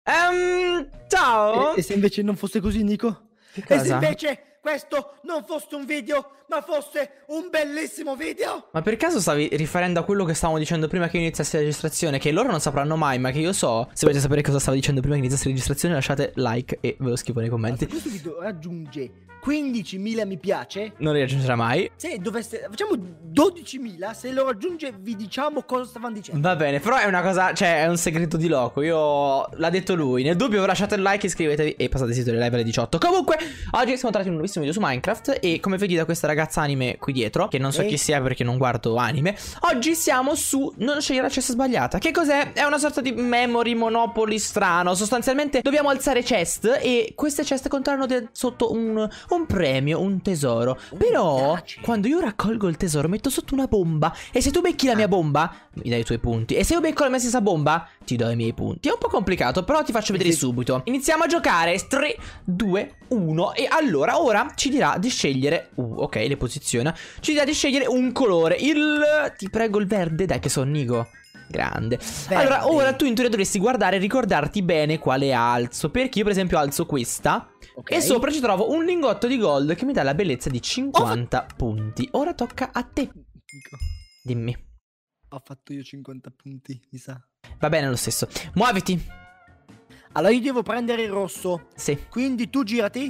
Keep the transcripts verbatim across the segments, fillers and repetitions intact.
Ehm, ciao. E, e se invece non fosse così, Nico? Che E cosa? se invece questo non fosse un video, ma fosse un bellissimo video? Ma per caso stavi riferendo a quello che stavamo dicendo prima che iniziasse la registrazione? Che loro non sapranno mai, ma che io so. Se volete sapere cosa stavo dicendo prima che iniziasse la registrazione, lasciate like e ve lo scrivo nei commenti. Se questo video raggiunge quindicimila mi piace, Non li raggiungerà mai. se dovesse, facciamo dodicimila, se lo raggiunge vi diciamo cosa stavano dicendo. Va bene, però è una cosa, cioè è un segreto di loco. Io l'ha detto lui. Nel dubbio lasciate il like, iscrivetevi e passate sito le live alle diciotto. Comunque, oggi siamo tornati in un nuovissimo video su Minecraft. E come vedi da questa ragazza anime qui dietro, che non so Ehi. chi sia perché non guardo anime, oggi siamo su non scegliere la cesta sbagliata. Che cos'è? È una sorta di memory monopoly strano. Sostanzialmente dobbiamo alzare chest e queste chest conterranno de- sotto un, un premio, un tesoro. Oh, Però mi piace. quando io raccolgo il tesoro metto sotto una bomba. E se tu becchi la mia bomba mi dai i tuoi punti. E se io becco la mia stessa bomba ti do i miei punti. È un po' complicato, però ti faccio vedere Sì. subito. Iniziamo a giocare. Tre, due, uno. E allora ora ci dirà di scegliere. Uh, ok, le posiziona. Ci dirà di scegliere un colore. Il... Ti prego il verde. Dai che sono Nico. Grande. Verde. Allora ora tu in teoria dovresti guardare e ricordarti bene quale alzo. Perché io per esempio alzo questa. Ok. E sopra ci trovo un lingotto di gold che mi dà la bellezza di cinquanta punti. Ora tocca a te. Nico, Dimmi. ho fatto io cinquanta punti, mi sa. Va bene lo stesso. Muoviti. Allora io devo prendere il rosso, Sì. quindi tu girati.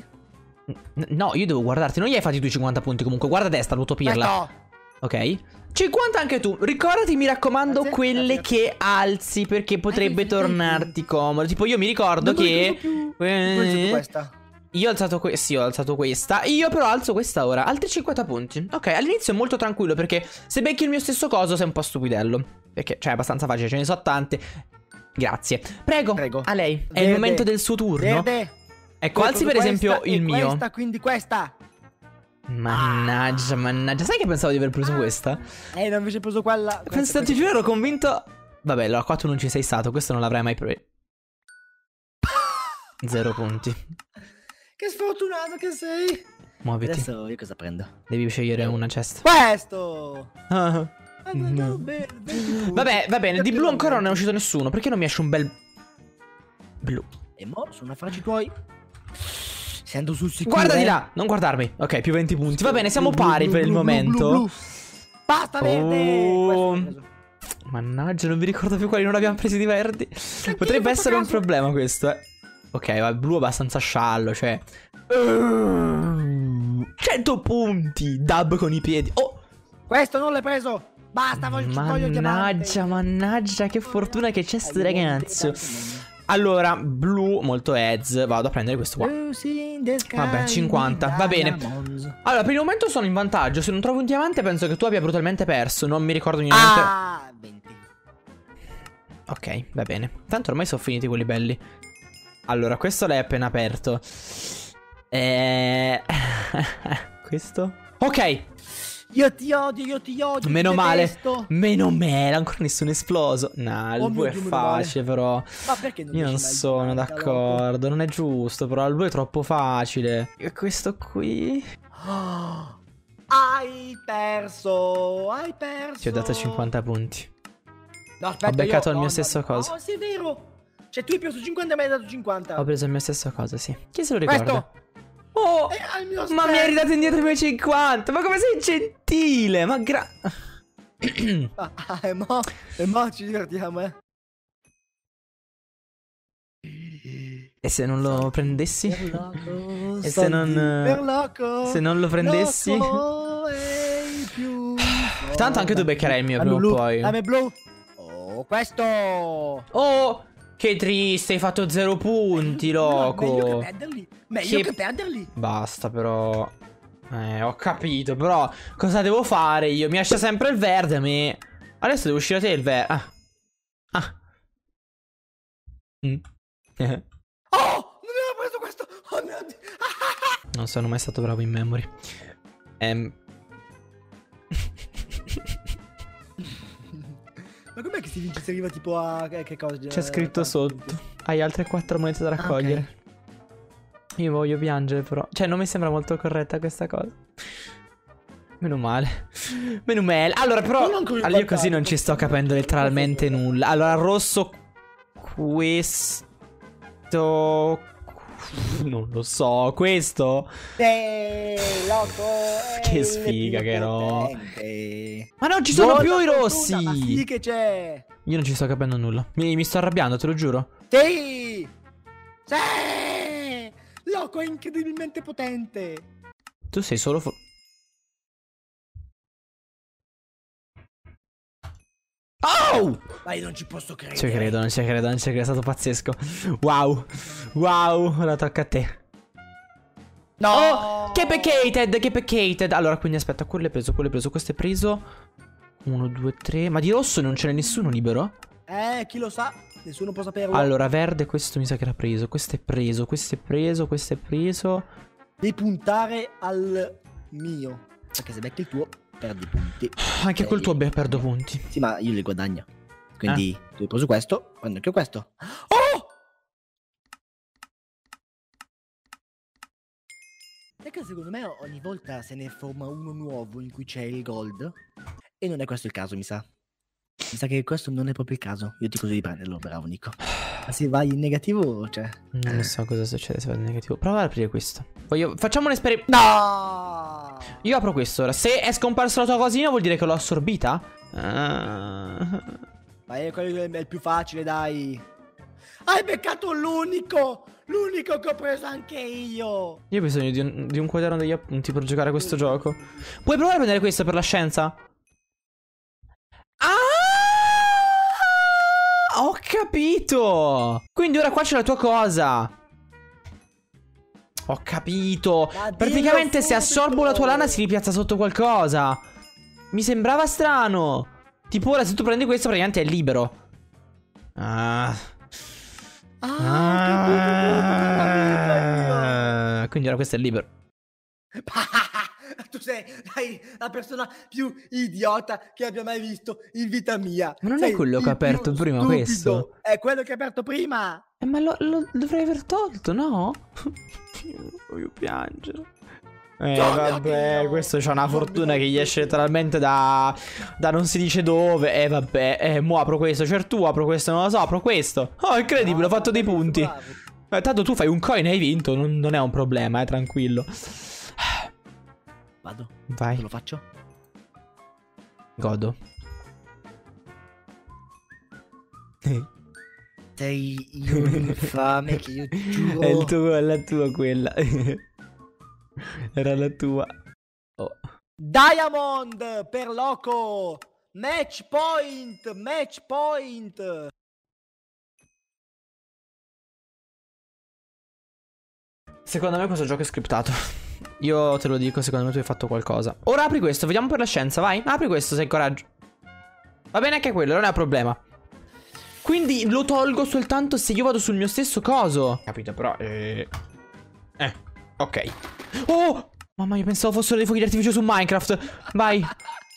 N- No, io devo guardarti. Non gli hai fatti tu i cinquanta punti comunque. Guarda a destra, l'utopirla. Questo. Ok. cinquanta anche tu. Ricordati, mi raccomando, Grazie, quelle grazie. che alzi perché potrebbe sì, sì, tornarti sì. comodo. Tipo io mi ricordo Non mi che ricordo più. Eh, Tu hai alzato questa. Io ho alzato questa. Sì, ho alzato questa. Io però alzo questa ora. Altri cinquanta punti. Ok, all'inizio è molto tranquillo perché se becchi il mio stesso coso sei un po' stupidello. Perché, cioè, è abbastanza facile, ce ne so tante. Grazie. Prego, Prego. a lei. È Verde. il momento del suo turno. Verde. Ecco, Poi alzi proprio per esempio questa il e mio. Questa, quindi questa. Mannaggia, mannaggia. Sai che pensavo di aver preso Ah. questa? Eh, non invece preso quella. questa, Penso, ti questa. giuro, ero convinto. Vabbè, allora qua tu non ci sei stato. Questo non l'avrai mai preso. Zero punti. Che sfortunato che sei. Muoviti. Adesso io cosa prendo? Devi scegliere una cesta. Questo. Ah. Ah, no, no, bene, venti Vabbè, va bene. Di blu ancora non è punti. uscito nessuno. Perché non mi esce un bel blu? E mo sono affari tuoi. Sento sul sicuro. Guarda di eh. là, non guardarmi. Ok, più venti punti. Va bene, siamo Blu, blu, pari blu, per il blu, blu, momento. blu, blu. Basta verde. Oh. Questo l'ho preso. Mannaggia, non mi ricordo più quali non abbiamo presi di verdi. Potrebbe fatto essere un caso. problema questo, eh. Ok, va, il blu è abbastanza sciallo, cioè. cento punti. Dub con i piedi. Oh, Questo non l'hai preso. Basta, voglio, voglio il diamante. mannaggia, mannaggia, che fortuna che c'è sto Hai ragazzo. diamante, Allora, blu, molto heads. Vado a prendere questo qua. Lucy in the sky Vabbè, cinquanta, va bene. diamonds. Allora, per il momento sono in vantaggio. Se non trovo un diamante penso che tu abbia brutalmente perso. Non mi ricordo niente. Ah, venti. Ok, va bene. Tanto ormai sono finiti quelli belli. Allora, questo l'hai appena aperto. Eh... questo? Ok, Io ti odio, io ti odio. meno ti male. detesto. Meno male, ancora nessuno è esploso. Nah, il Oh blu mio è Dio, meno male. facile però. Ma perché non Io non dici mai sono diamante, d'accordo, non è giusto, però il blu è troppo facile. E questo qui... loco? Hai perso, hai perso. Ti ho dato cinquanta punti. No, aspetta, Ho beccato io- il mio no, stesso no, coso. No, sì, è vero. Cioè, tu hai preso cinquanta e mi hai dato cinquanta. Ho preso il mio stesso cosa, sì. Chi se lo ricorda? Questo. Oh, È al mio ma mi hai specchio. ridato indietro i miei cinquanta. Ma come sei gentile? Ma gra... Ah, ah, e mo, e mo ci divertiamo, eh. E se non lo prendessi? Per loco, E se soldi non... per loco, se non lo prendessi? loco e i più Tanto anche tu beccherai il mio Dammi prima o blu, poi. dammi blu. Oh, questo. Oh, che triste, hai fatto zero punti, No, meglio loco. che perderli. Meglio Che- che perderli. Basta, però... Eh, ho capito, però... Cosa devo fare io? Mi esce sempre il verde a me. Adesso devo uscire a te il verde. Ah. Ah. Mm. Oh, non avevo preso questo. Oh mio Dio. Non sono mai stato bravo in memory. Ehm... Ma com'è che si vince se arriva tipo a che, che cosa? C'è scritto sotto. Hai altre quattro monete da raccogliere. ok. Io voglio piangere però. Cioè non mi sembra molto corretta questa cosa. Meno male. Meno male. Allora però Non con il allora, io così vantaggio. non ci sto capendo letteralmente nulla. Allora rosso. Questo. metto... Non lo so, questo? Ehi, loco. Che sfiga che ero. Ma non ci sono più i rossi. Ma sì che c'è. Io non ci sto capendo nulla. Mi, mi sto arrabbiando, te lo giuro. Sì. Sì. Loco è incredibilmente potente. Tu sei solo... Oh! Ma io non ci posso credere. Non ci credo, non ci credo, non ci credo, è stato pazzesco. Wow, wow, ora tocca a te. No! Oh, che peccated, che peccated. Allora, quindi aspetta, quello è preso, quello è preso, questo è preso. Uno, due, tre. Ma di rosso non ce n'è nessuno libero? Eh, chi lo sa? Nessuno può saperlo. Allora, verde, questo mi sa che era preso. Questo è preso, questo è preso, questo è preso. Devi puntare al mio. Perché se becchi il tuo, perdi punti. Anche Sei... col tuo beh, perdo punti. Sì, ma io li guadagno. Quindi eh. tu hai preso questo, prendo anche questo. Oh! Sai che secondo me ogni volta se ne forma uno nuovo in cui c'è il gold? E non è questo il caso, mi sa. Mi sa che questo non è proprio il caso. Io ti consiglio di prenderlo, bravo Nico. Ma se vai in negativo, cioè... Non so cosa succede se vado in negativo. Prova ad aprire questo. Voglio... Facciamo un esperimento. No! Io apro questo ora. Se è scomparsa la tua cosina vuol dire che l'ho assorbita? Uh... Ma è quello è il più facile, dai. Hai beccato l'unico! L'unico che ho preso anche io! Io ho bisogno di un, di un quaderno degli appunti per giocare a questo gioco. Puoi provare a prendere questo per la scienza? Ah! Ho capito! Quindi ora qua c'è la tua cosa. Ho capito. Praticamente se assorbo la tua lana si ripiazza sotto qualcosa. Mi sembrava strano. Tipo ora se tu prendi questo praticamente è libero. Ah. Ah. Ah. Quindi ora questo è libero. Tu sei dai, la persona più idiota che abbia mai visto in vita mia. Ma non sei è quello che ho aperto prima stupido. questo? È quello che ho aperto prima. Eh, ma lo, lo dovrei aver tolto, no? Voglio piangere. Eh Oh, vabbè, questo c'ha una fortuna che gli esce letteralmente da, da non si dice dove. Eh vabbè, eh, mo apro questo, certo tu apro questo, non lo so, apro questo. Oh, incredibile, ho fatto dei punti. Eh, tanto tu fai un coin e hai vinto, non, non è un problema, eh, tranquillo. Vado. Vai. Lo faccio? Godo. Sei infame che io giuro. È il tuo, è la tua quella. Era la tua. Oh. Diamond per Loco. Match point, match point. Secondo me questo gioco è scriptato. Io te lo dico, secondo me tu hai fatto qualcosa. Ora apri questo, vediamo per la scienza, vai. Apri questo se hai coraggio. Va bene anche quello, non è un problema. Quindi lo tolgo soltanto se io vado sul mio stesso coso. Capito, però eh... eh, ok. Oh, mamma, io pensavo fossero dei fuochi d'artificio su Minecraft. Vai.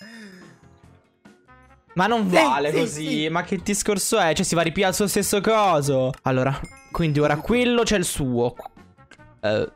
Ma non vale sì, così, sì. Ma che discorso è? Cioè si va a ripiare al suo stesso coso. Allora, quindi ora quello c'è il suo. Uh.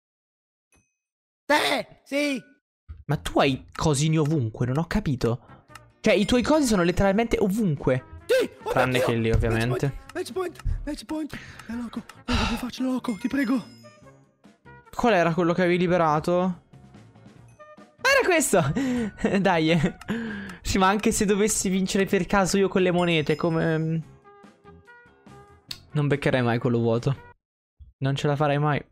Eh, sì. Ma tu hai cosini ovunque, non ho capito. Cioè i tuoi cosi sono letteralmente ovunque. Sì, oh tranne che lì ovviamente. Match point, match point, match point. È Loco, Loco, più facile, Loco, ti prego. Qual era quello che avevi liberato? Era questo. Dai. Sì, ma anche se dovessi vincere per caso io con le monete, come... Non beccherei mai quello vuoto. Non ce la farei mai.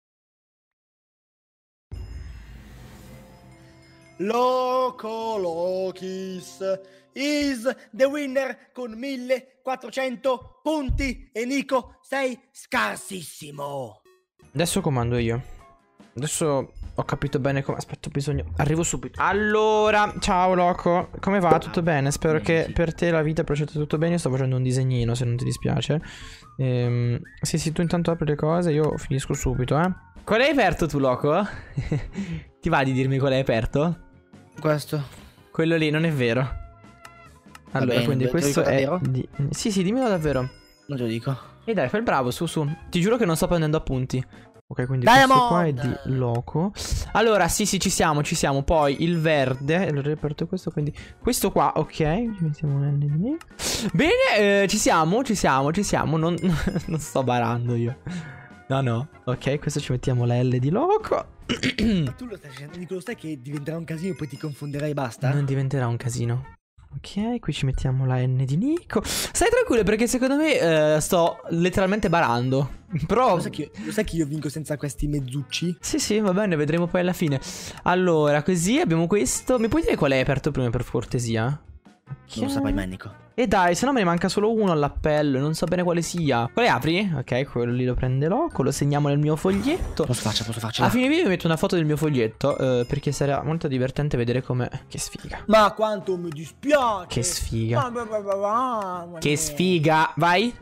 Loco Lokis is the winner con millequattrocento punti. E Nico, sei scarsissimo. Adesso comando io. Adesso ho capito bene come... Aspetta, ho bisogno... Arrivo subito. Allora, ciao Loco. Come va? Tutto bene? Spero che per te la vita proceda tutto bene. Io sto facendo un disegnino, se non ti dispiace. Ehm, sì, sì, tu intanto apri le cose. Io finisco subito, eh. Qual hai aperto tu, Loco? Ti va di dirmi qual hai aperto? Questo. Quello lì, non è vero. Allora, bene, quindi questo è... Di... Sì, sì, dimmelo davvero. Non te lo dico. E dai, fai il bravo, su, su. Ti giuro che non sto prendendo appunti. Ok, quindi Diamond! questo qua è di loco. Allora, sì, sì, ci siamo, ci siamo. Poi il verde, il reperto questo, quindi questo qua, ok. Ci mettiamo un N di... Bene, eh, ci siamo, ci siamo, ci siamo. Non, non sto barando io. No, no. Ok, questo ci mettiamo la L di loco. Ma tu lo stai facendo, Nico, lo sai che diventerà un casino e poi ti confonderai e basta? Non diventerà un casino. Ok, qui ci mettiamo la N di Nico. Stai tranquillo perché secondo me eh, sto letteralmente barando. Però... Lo sai, che io, lo sai che io vinco senza questi mezzucci? Sì, sì, va bene, vedremo poi alla fine. Allora, così abbiamo questo. Mi puoi dire qual è aperto prima per cortesia? Okay. Non lo saprai mai, Nico. E dai, se no me ne manca solo uno all'appello. Non so bene quale sia. Quale apri? Ok, quello lì lo prenderò. Lo segniamo nel mio foglietto. Posso farcela, posso farcela. A fine video mi metto una foto del mio foglietto. eh, Perché sarà molto divertente vedere com'è. Che sfiga. Ma quanto mi dispiace. Che sfiga. Ma, ma, ma, ma, ma, Che sfiga. Vai.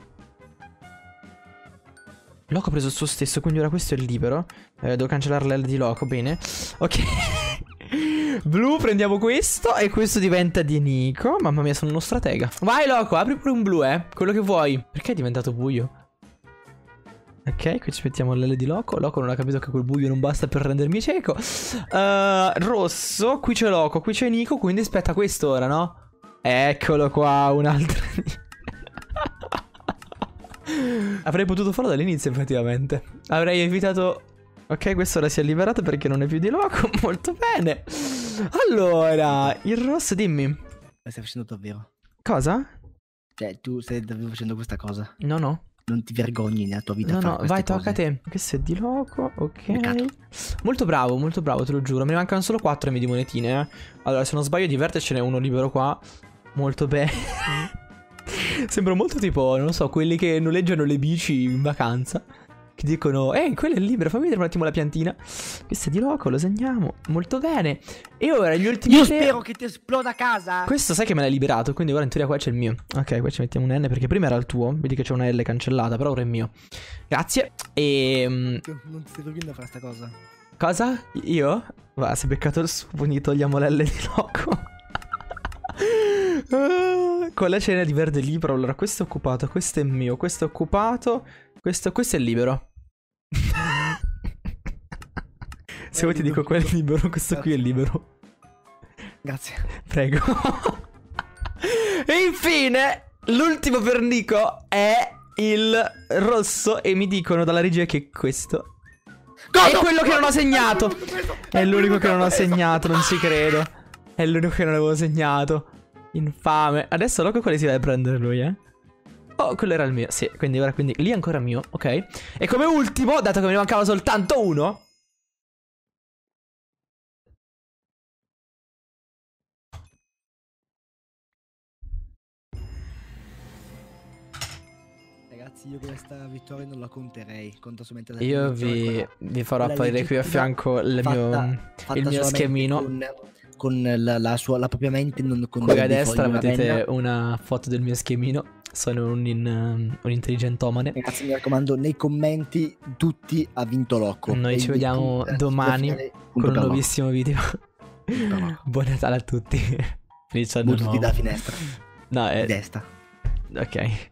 Loco ha preso il suo stesso, quindi ora questo è il libero. eh, Devo cancellare l'L di Loco, bene. Ok. Blu, prendiamo questo. E questo diventa di Nico. Mamma mia, sono uno stratega. Vai Loco, apri pure un blu, eh. Quello che vuoi. Perché è diventato buio? Ok, qui ci mettiamo l'L di Loco. Loco non ha capito che quel buio non basta per rendermi cieco. uh, Rosso, qui c'è Loco, qui c'è Nico. Quindi aspetta questo ora, no? Eccolo qua, un altro. Avrei potuto farlo dall'inizio effettivamente. Avrei evitato... Ok, questo ora si è liberato perché non è più di Loco. Molto bene. Allora, il rosso, dimmi. Lo stai facendo davvero? Cosa? Cioè, tu stai davvero facendo questa cosa? No, no. Non ti vergogni nella tua vita No, a fare no, queste vai, cose? tocca a te. Questo è di Loco, ok. Peccato. Molto bravo, molto bravo, te lo giuro. Me ne mancano solo quattro di monetine, eh. Allora, se non sbaglio di verde ce n'è uno libero qua. Molto bene. Sembra molto tipo, non so, quelli che noleggiano le bici in vacanza. Che dicono, ehi, quello è libero, fammi vedere un attimo la piantina. Questo è di Loco, lo segniamo. Molto bene. E ora gli ultimi Io tre... spero che ti esploda a casa. Questo sai che me l'hai liberato, quindi ora in teoria qua c'è il mio. Ok, qua ci mettiamo un N perché prima era il tuo. Vedi che c'è una L cancellata, però ora è il mio. Grazie. E... Non ti stai vergognando a fare sta cosa? Cosa? Io? Va, si è beccato il suo, quindi togliamo l'L di Loco. Con la cena di verde libero. Allora, questo è occupato, questo è mio, questo è occupato. Questo, questo è libero. Se vuoi ti dico quello è libero, questo qui è libero. Grazie. Prego. E infine, l'ultimo per Nico è il rosso. E mi dicono dalla regia che questo è quello che non ho segnato. È l'unico che non ho segnato, non ci credo. È l'unico che non avevo segnato. Infame. Adesso Loco quale si va a prendere lui, eh? Oh, quello era il mio. Sì, quindi ora quindi lì è ancora mio, ok. E come ultimo, dato che me ne mancava soltanto uno, Ragazzi, io questa vittoria non la conterei. Conto solamente la io vi, vi farò apparire qui a fianco il fatta, mio, fatta il mio schemino. Con, con la, la sua, la propria mente, non con Qui a dei destra fogli, una vedete penna. una foto del mio schemino. Sono un, in, um, un intelligentomane. Ragazzi, mi raccomando, nei commenti tutti ha vinto Loco. Noi E ci il- vediamo il- domani finale, punto con un per Loco. nuovissimo video. Punto per Loco. Buon Natale a tutti. Felice anno Buttati nuovo. da finestra. No, Di è... destra. Ok.